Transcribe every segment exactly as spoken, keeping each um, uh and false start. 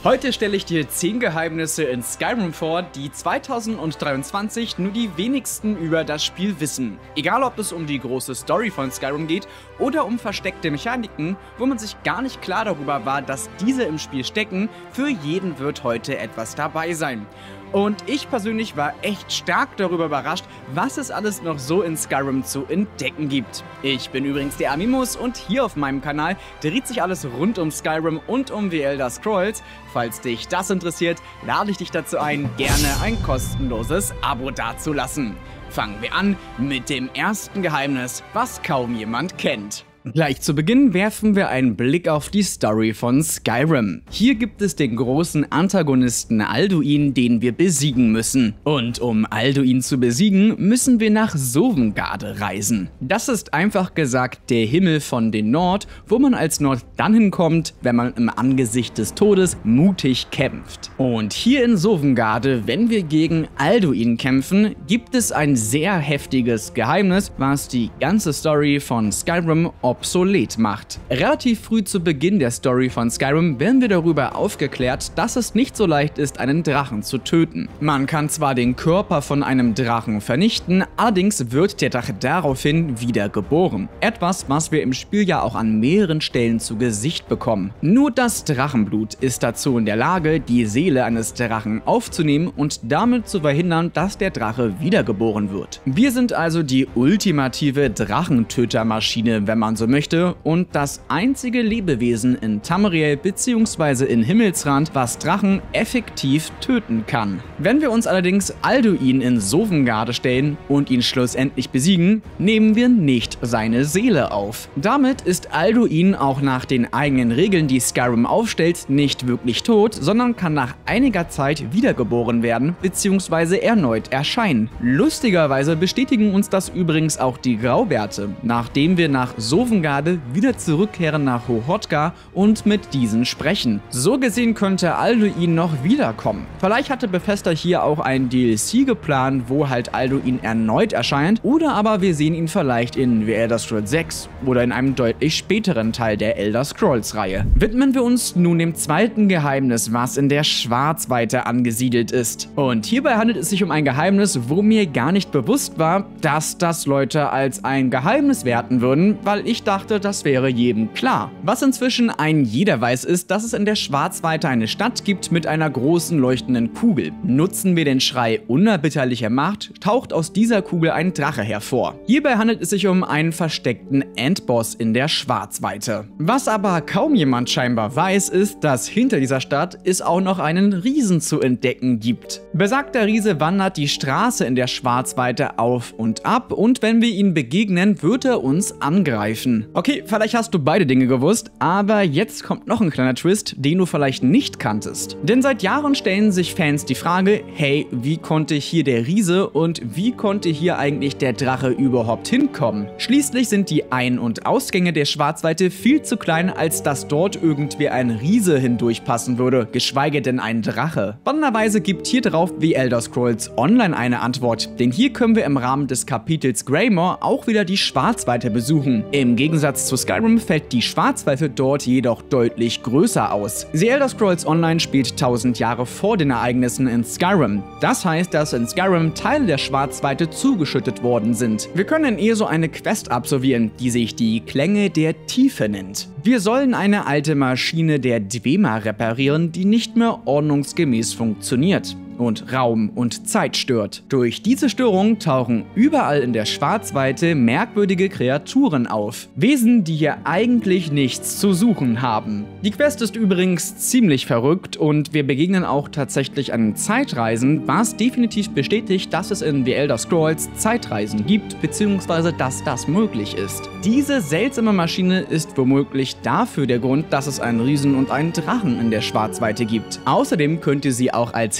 Heute stelle ich dir zehn Geheimnisse in Skyrim vor, die zweitausenddreiundzwanzig nur die wenigsten über das Spiel wissen. Egal ob es um die große Story von Skyrim geht oder um versteckte Mechaniken, wo man sich gar nicht klar darüber war, dass diese im Spiel stecken, für jeden wird heute etwas dabei sein. Und ich persönlich war echt stark darüber überrascht, was es alles noch so in Skyrim zu entdecken gibt. Ich bin übrigens der Amimus und hier auf meinem Kanal dreht sich alles rund um Skyrim und um The Elder Scrolls. Falls dich das interessiert, lade ich dich dazu ein, gerne ein kostenloses Abo dazulassen. Fangen wir an mit dem ersten Geheimnis, was kaum jemand kennt. Gleich zu Beginn werfen wir einen Blick auf die Story von Skyrim. Hier gibt es den großen Antagonisten Alduin, den wir besiegen müssen. Und um Alduin zu besiegen, müssen wir nach Sovngarde reisen. Das ist einfach gesagt der Himmel von den Nord, wo man als Nord dann hinkommt, wenn man im Angesicht des Todes mutig kämpft. Und hier in Sovngarde, wenn wir gegen Alduin kämpfen, gibt es ein sehr heftiges Geheimnis, was die ganze Story von Skyrim obsolet macht. Relativ früh zu Beginn der Story von Skyrim werden wir darüber aufgeklärt, dass es nicht so leicht ist, einen Drachen zu töten. Man kann zwar den Körper von einem Drachen vernichten, allerdings wird der Drache daraufhin wieder geboren. Etwas, was wir im Spiel ja auch an mehreren Stellen zu Gesicht bekommen. Nur das Drachenblut ist dazu in der Lage, die Seele eines Drachen aufzunehmen und damit zu verhindern, dass der Drache wiedergeboren wird. Wir sind also die ultimative Drachentötermaschine, wenn man so möchte, und das einzige Lebewesen in Tamriel bzw. in Himmelsrand, was Drachen effektiv töten kann. Wenn wir uns allerdings Alduin in Sovngarde stellen und ihn schlussendlich besiegen, nehmen wir nicht seine Seele auf. Damit ist Alduin auch nach den eigenen Regeln, die Skyrim aufstellt, nicht wirklich tot, sondern kann nach einiger Zeit wiedergeboren werden bzw. erneut erscheinen. Lustigerweise bestätigen uns das übrigens auch die Graubärte, nachdem wir nach Sovngarde wieder zurückkehren nach Hohodka und mit diesen sprechen. So gesehen könnte Alduin noch wiederkommen. Vielleicht hatte Bethesda hier auch ein D L C geplant, wo halt Alduin erneut erscheint, oder aber wir sehen ihn vielleicht in The Elder Scrolls sechs oder in einem deutlich späteren Teil der Elder Scrolls Reihe. Widmen wir uns nun dem zweiten Geheimnis, was in der Schwarzweite angesiedelt ist. Und hierbei handelt es sich um ein Geheimnis, wo mir gar nicht bewusst war, dass das Leute als ein Geheimnis werten würden, weil ich dachte, das wäre jedem klar. Was inzwischen ein jeder weiß, ist, dass es in der Schwarzweite eine Stadt gibt mit einer großen leuchtenden Kugel. Nutzen wir den Schrei unerbitterlicher Macht, taucht aus dieser Kugel ein Drache hervor. Hierbei handelt es sich um einen versteckten Endboss in der Schwarzweite. Was aber kaum jemand scheinbar weiß, ist, dass hinter dieser Stadt es auch noch einen Riesen zu entdecken gibt. Besagter Riese wandert die Straße in der Schwarzweite auf und ab, und wenn wir ihm begegnen, wird er uns angreifen. Okay, vielleicht hast du beide Dinge gewusst, aber jetzt kommt noch ein kleiner Twist, den du vielleicht nicht kanntest. Denn seit Jahren stellen sich Fans die Frage, hey, wie konnte hier der Riese und wie konnte hier eigentlich der Drache überhaupt hinkommen? Schließlich sind die Ein- und Ausgänge der Schwarzweite viel zu klein, als dass dort irgendwie ein Riese hindurchpassen würde, geschweige denn ein Drache. Spannenderweise gibt hier drauf The Elder Scrolls Online eine Antwort, denn hier können wir im Rahmen des Kapitels Greymoor auch wieder die Schwarzweite besuchen. Im Im Gegensatz zu Skyrim fällt die Schwarzweite dort jedoch deutlich größer aus. The Elder Scrolls Online spielt tausend Jahre vor den Ereignissen in Skyrim. Das heißt, dass in Skyrim Teile der Schwarzweite zugeschüttet worden sind. Wir können eher so eine Quest absolvieren, die sich die Klänge der Tiefe nennt. Wir sollen eine alte Maschine der Dwemer reparieren, die nicht mehr ordnungsgemäß funktioniert und Raum und Zeit stört. Durch diese Störung tauchen überall in der Schwarzweite merkwürdige Kreaturen auf. Wesen, die hier eigentlich nichts zu suchen haben. Die Quest ist übrigens ziemlich verrückt und wir begegnen auch tatsächlich einem Zeitreisen, was definitiv bestätigt, dass es in The Elder Scrolls Zeitreisen gibt, beziehungsweise dass das möglich ist. Diese seltsame Maschine ist womöglich dafür der Grund, dass es einen Riesen und einen Drachen in der Schwarzweite gibt. Außerdem könnte sie auch als Hinweis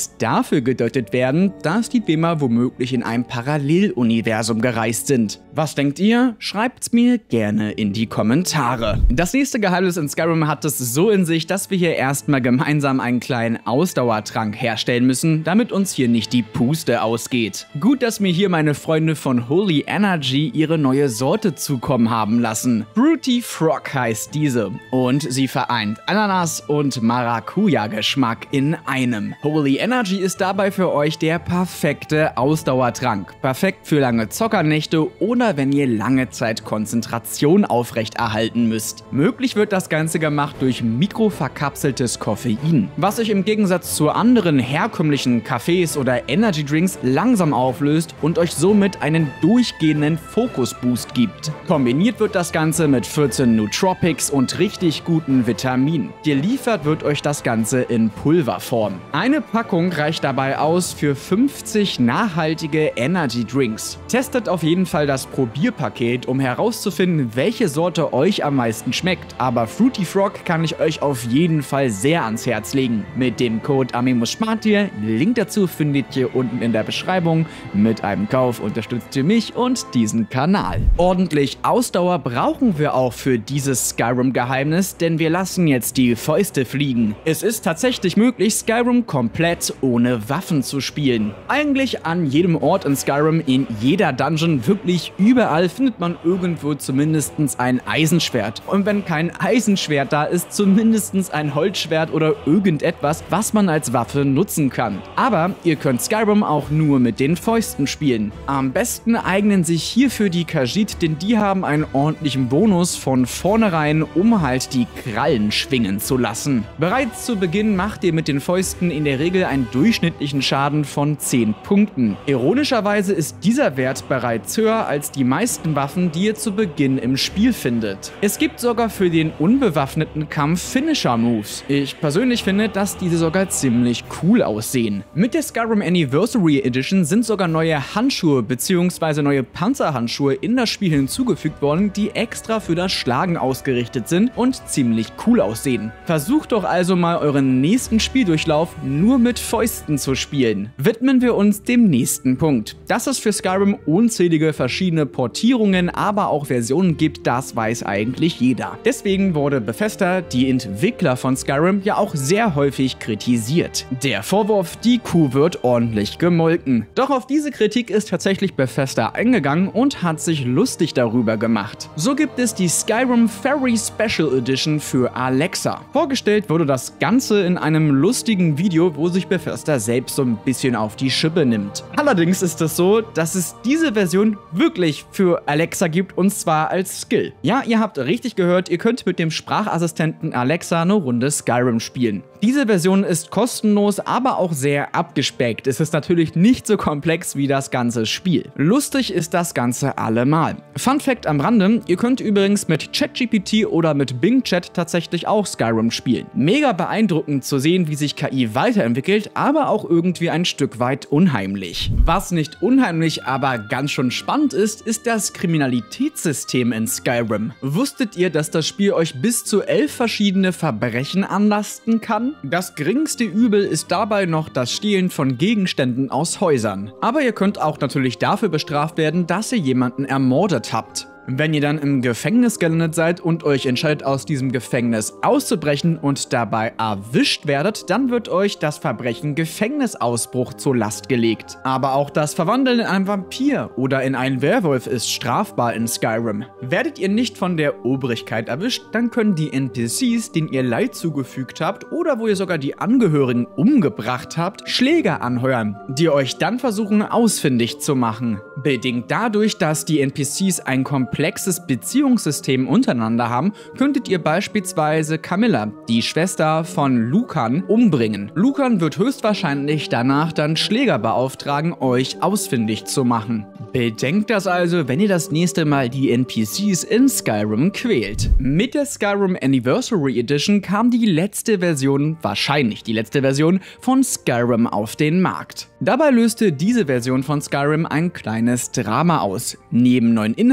Hinweis dafür gedeutet werden, dass die Dwemer womöglich in einem Paralleluniversum gereist sind. Was denkt ihr? Schreibt's mir gerne in die Kommentare. Das nächste Geheimnis in Skyrim hat es so in sich, dass wir hier erstmal gemeinsam einen kleinen Ausdauertrank herstellen müssen, damit uns hier nicht die Puste ausgeht. Gut, dass mir hier meine Freunde von Holy Energy ihre neue Sorte zukommen haben lassen. Fruity Frog heißt diese und sie vereint Ananas und Maracuja-Geschmack in einem. Holy Energy ist dabei für euch der perfekte Ausdauertrank. Perfekt für lange Zockernächte oder wenn ihr lange Zeit Konzentration aufrechterhalten müsst. Möglich wird das Ganze gemacht durch mikroverkapseltes Koffein, was sich im Gegensatz zu anderen herkömmlichen Kaffees oder Energy Drinks langsam auflöst und euch somit einen durchgehenden Fokusboost gibt. Kombiniert wird das Ganze mit vierzehn Nootropics und richtig guten Vitaminen. Geliefert wird euch das Ganze in Pulverform. Eine Packung reicht dabei aus für fünfzig nachhaltige Energy Drinks. Testet auf jeden Fall das Probierpaket, um herauszufinden, welche Sorte euch am meisten schmeckt. Aber Fruity Frog kann ich euch auf jeden Fall sehr ans Herz legen. Mit dem Code AMIMUSSPART ihr, Link dazu findet ihr unten in der Beschreibung. Mit einem Kauf unterstützt ihr mich und diesen Kanal. Ordentlich Ausdauer brauchen wir auch für dieses Skyrim-Geheimnis, denn wir lassen jetzt die Fäuste fliegen. Es ist tatsächlich möglich, Skyrim komplett ohne Waffen zu spielen. Eigentlich an jedem Ort in Skyrim, in jeder Dungeon, wirklich überall findet man irgendwo zumindest ein Eisenschwert. Und wenn kein Eisenschwert da ist, zumindest ein Holzschwert oder irgendetwas, was man als Waffe nutzen kann. Aber ihr könnt Skyrim auch nur mit den Fäusten spielen. Am besten eignen sich hierfür die Khajiit, denn die haben einen ordentlichen Bonus von vornherein, um halt die Krallen schwingen zu lassen. Bereits zu Beginn macht ihr mit den Fäusten in der Regel einen durchschnittlichen Schaden von zehn Punkten. Ironischerweise ist dieser Wert bereits höher als die meisten Waffen, die ihr zu Beginn im Spiel findet. Es gibt sogar für den unbewaffneten Kampf Finisher-Moves. Ich persönlich finde, dass diese sogar ziemlich cool aussehen. Mit der Skyrim Anniversary Edition sind sogar neue Handschuhe bzw. neue Panzerhandschuhe in das Spiel hinzugefügt worden, die extra für das Schlagen ausgerichtet sind und ziemlich cool aussehen. Versucht doch also mal euren nächsten Spieldurchlauf nur mit Fäusten zu spielen. Widmen wir uns dem nächsten Punkt. Dass es für Skyrim unzählige verschiedene Portierungen, aber auch Versionen gibt, das weiß eigentlich jeder. Deswegen wurde Bethesda, die Entwickler von Skyrim, ja auch sehr häufig kritisiert. Der Vorwurf, die Kuh wird ordentlich gemolken. Doch auf diese Kritik ist tatsächlich Bethesda eingegangen und hat sich lustig darüber gemacht. So gibt es die Skyrim Fairy Special Edition für Alexa. Vorgestellt wurde das Ganze in einem lustigen Video, wo sich Bethesda selbst so ein bisschen auf die Schippe nimmt. Allerdings ist es so, dass es diese Version wirklich für Alexa gibt, und zwar als Skill. Ja, ihr habt richtig gehört, ihr könnt mit dem Sprachassistenten Alexa eine Runde Skyrim spielen. Diese Version ist kostenlos, aber auch sehr abgespeckt. Es ist natürlich nicht so komplex wie das ganze Spiel. Lustig ist das Ganze allemal. Fun Fact am Rande, ihr könnt übrigens mit ChatGPT oder mit Bing Chat tatsächlich auch Skyrim spielen. Mega beeindruckend zu sehen, wie sich K I weiterentwickelt, aber auch irgendwie ein Stück weit unheimlich. Was nicht unheimlich, aber ganz schön spannend ist, ist das Kriminalitätssystem in Skyrim. Wusstet ihr, dass das Spiel euch bis zu elf verschiedene Verbrechen anlasten kann? Das geringste Übel ist dabei noch das Stehlen von Gegenständen aus Häusern. Aber ihr könnt auch natürlich dafür bestraft werden, dass ihr jemanden ermordet habt. Wenn ihr dann im Gefängnis gelandet seid und euch entscheidet, aus diesem Gefängnis auszubrechen und dabei erwischt werdet, dann wird euch das Verbrechen Gefängnisausbruch zur Last gelegt. Aber auch das Verwandeln in einen Vampir oder in einen Werwolf ist strafbar in Skyrim. Werdet ihr nicht von der Obrigkeit erwischt, dann können die N P Cs, denen ihr Leid zugefügt habt oder wo ihr sogar die Angehörigen umgebracht habt, Schläger anheuern, die euch dann versuchen ausfindig zu machen. Bedingt dadurch, dass die N P Cs ein komplexes Beziehungssystem untereinander haben, könntet ihr beispielsweise Camilla, die Schwester von Lucan, umbringen. Lucan wird höchstwahrscheinlich danach dann Schläger beauftragen, euch ausfindig zu machen. Bedenkt das also, wenn ihr das nächste Mal die N P Cs in Skyrim quält. Mit der Skyrim Anniversary Edition kam die letzte Version, wahrscheinlich die letzte Version, von Skyrim auf den Markt. Dabei löste diese Version von Skyrim ein kleines Drama aus. Neben neuen Inhalten wurde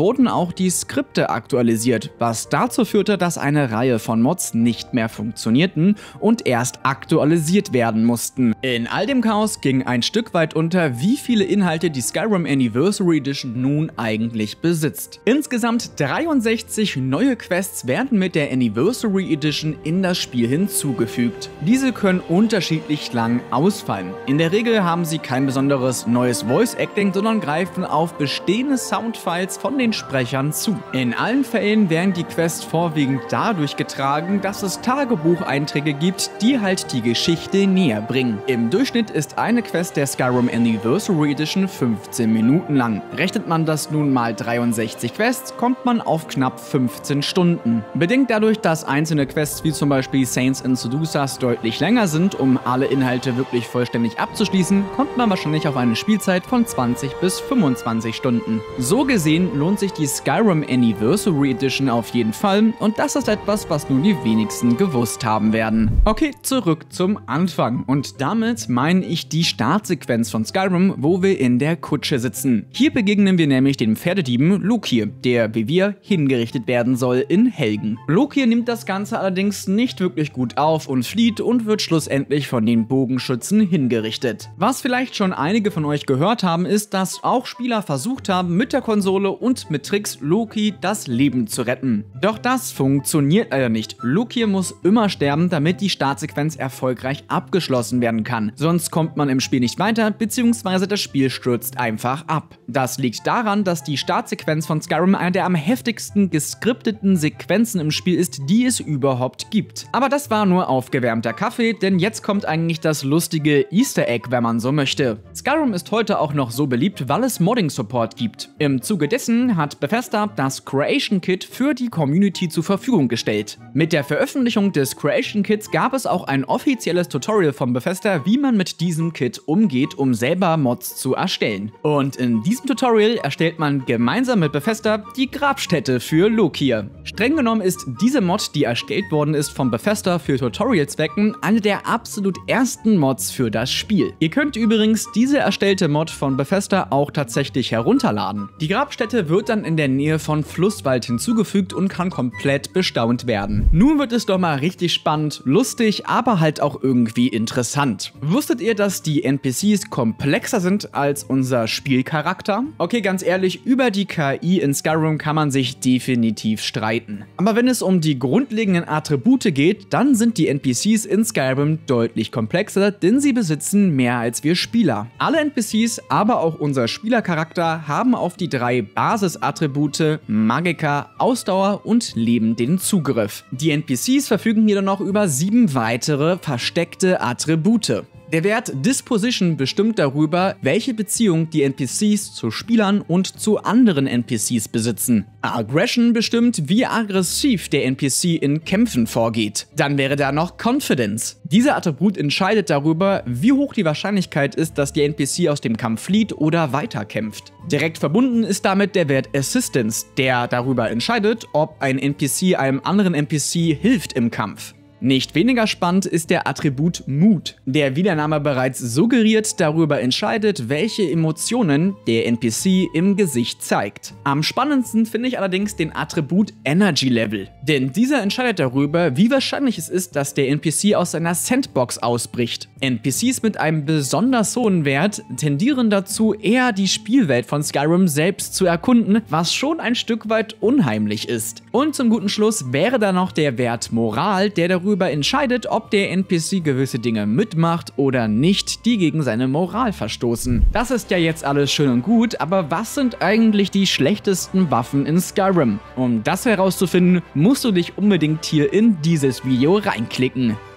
wurden auch die Skripte aktualisiert, was dazu führte, dass eine Reihe von Mods nicht mehr funktionierten und erst aktualisiert werden mussten. In all dem Chaos ging ein Stück weit unter, wie viele Inhalte die Skyrim Anniversary Edition nun eigentlich besitzt. Insgesamt dreiundsechzig neue Quests werden mit der Anniversary Edition in das Spiel hinzugefügt. Diese können unterschiedlich lang ausfallen. In der Regel haben sie kein besonderes neues Voice Acting, sondern greifen auf bestehende Soundfiles von den Sprechern zu. In allen Fällen werden die Quests vorwiegend dadurch getragen, dass es Tagebucheinträge gibt, die halt die Geschichte näher bringen. Im Durchschnitt ist eine Quest der Skyrim Anniversary Edition fünfzehn Minuten lang. Rechnet man das nun mal dreiundsechzig Quests, kommt man auf knapp fünfzehn Stunden. Bedingt dadurch, dass einzelne Quests wie zum Beispiel Saints and Seducers deutlich länger sind, um alle Inhalte wirklich vollständig abzuschließen, kommt man wahrscheinlich auf eine Spielzeit von zwanzig bis fünfundzwanzig Stunden. So gesehen lohnt sich die Skyrim Anniversary Edition auf jeden Fall und das ist etwas, was nur die wenigsten gewusst haben werden. Okay, zurück zum Anfang und damit meine ich die Startsequenz von Skyrim, wo wir in der Kutsche sitzen. Hier begegnen wir nämlich dem Pferdedieben Lokir, der wie wir hingerichtet werden soll in Helgen. Lokir nimmt das Ganze allerdings nicht wirklich gut auf und flieht und wird schlussendlich von den Bogenschützen hingerichtet. Was vielleicht schon einige von euch gehört haben, ist, dass auch Spieler versucht haben, mit der Konsole und mit Tricks Loki das Leben zu retten. Doch das funktioniert leider nicht. Lokir muss immer sterben, damit die Startsequenz erfolgreich abgeschlossen werden kann. Sonst kommt man im Spiel nicht weiter, beziehungsweise das Spiel stürzt einfach ab. Das liegt daran, dass die Startsequenz von Skyrim eine der am heftigsten geskripteten Sequenzen im Spiel ist, die es überhaupt gibt. Aber das war nur aufgewärmter Kaffee, denn jetzt kommt eigentlich das lustige Easter Egg, wenn man so möchte. Skyrim ist heute auch noch so beliebt, weil es Modding-Support gibt. Im Zuge dessen hat Bethesda das Creation Kit für die Community zur Verfügung gestellt. Mit der Veröffentlichung des Creation Kits gab es auch ein offizielles Tutorial von Bethesda, wie man mit diesem Kit umgeht, um selber Mods zu erstellen. Und in diesem Tutorial erstellt man gemeinsam mit Bethesda die Grabstätte für Lokir. Streng genommen ist diese Mod, die erstellt worden ist von Bethesda für Tutorial-Zwecken, eine der absolut ersten Mods für das Spiel. Ihr könnt übrigens diese erstellte Mod von Bethesda auch tatsächlich herunterladen. Die Grabstätte wird dann in der Nähe von Flusswald hinzugefügt und kann komplett bestaunt werden. Nun wird es doch mal richtig spannend, lustig, aber halt auch irgendwie interessant. Wusstet ihr, dass die N P Cs komplexer sind als unser Spielcharakter? Okay, ganz ehrlich, über die K I in Skyrim kann man sich definitiv streiten. Aber wenn es um die grundlegenden Attribute geht, dann sind die N P Cs in Skyrim deutlich komplexer, denn sie besitzen mehr als wir Spieler. Alle N P Cs, aber auch unser Spielercharakter haben auf die drei Basisattribute Magicka, Ausdauer und Leben den Zugriff. Die N P Cs verfügen jedoch noch über sieben weitere versteckte Attribute. Der Wert Disposition bestimmt darüber, welche Beziehung die N P Cs zu Spielern und zu anderen N P Cs besitzen. Aggression bestimmt, wie aggressiv der N P C in Kämpfen vorgeht. Dann wäre da noch Confidence. Dieser Attribut entscheidet darüber, wie hoch die Wahrscheinlichkeit ist, dass der N P C aus dem Kampf flieht oder weiterkämpft. Direkt verbunden ist damit der Wert Assistance, der darüber entscheidet, ob ein N P C einem anderen N P C hilft im Kampf. Nicht weniger spannend ist der Attribut Mut, der, wie der Name bereits suggeriert, darüber entscheidet, welche Emotionen der N P C im Gesicht zeigt. Am spannendsten finde ich allerdings den Attribut Energy Level, denn dieser entscheidet darüber, wie wahrscheinlich es ist, dass der N P C aus seiner Sandbox ausbricht. N P Cs mit einem besonders hohen Wert tendieren dazu, eher die Spielwelt von Skyrim selbst zu erkunden, was schon ein Stück weit unheimlich ist. Und zum guten Schluss wäre da noch der Wert Moral, der darüber darüber entscheidet, ob der N P C gewisse Dinge mitmacht oder nicht, die gegen seine Moral verstoßen. Das ist ja jetzt alles schön und gut, aber was sind eigentlich die schlechtesten Waffen in Skyrim? Um das herauszufinden, musst du dich unbedingt hier in dieses Video reinklicken.